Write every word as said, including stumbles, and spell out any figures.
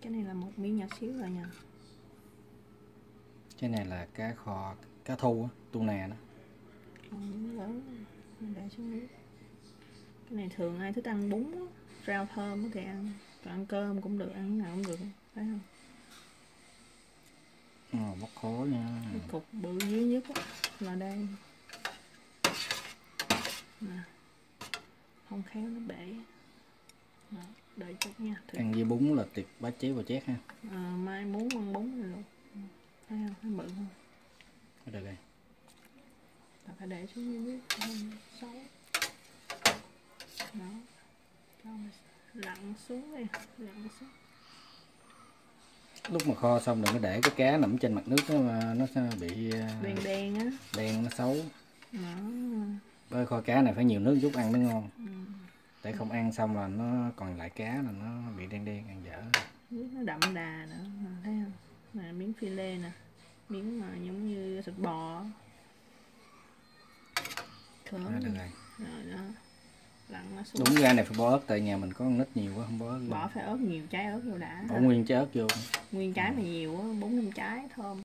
Cái này là một miếng nhỏ xíu rồi nha. Cái này là cá kho, cá thu á, tu nè đó. Còn miếng lớn mình để xuống nước. Cái này thường ai thích ăn bún á, rau thơm thì ăn, còn ăn cơm cũng được, ăn nào cũng được, phải không? Ờ, bóc khối nha. Cái cục bự dưới nhất á, là đây nè, không khéo nó bể. Đó, đợi chút nha. Thử. Ăn với bún là tuyệt bá chế và chét ha. À, mai muốn ăn bún rồi luôn, thấy không? Thấy bự không? Được rồi. Ta phải để xuống dưới nước xấu. Đó, cho lặn xuống đi, lặn xuống. Lúc mà kho xong đừng có để cái cá nằm trên mặt nước đó mà nó sẽ bị đen đen á, đen nó xấu. đó. Với kho cá này phải nhiều nước chút ăn mới ngon. Ừ. Để không ăn xong là nó còn lại cá là nó bị đen đen ăn dở. Nước nó đậm đà nữa, thấy không? Nè, miếng phi lê nè, miếng mà giống như thịt bò. Khớm Đó, được rồi. rồi đó, lặn nó xuống. Đúng ra này phải bỏ ớt, tại nhà mình có con nít nhiều quá không bỏ ớt. Bỏ phải ớt nhiều, trái ớt vô đã. Bỏ nguyên trái ớt vô. Nguyên trái mà nhiều á, bốn năm trái thơm.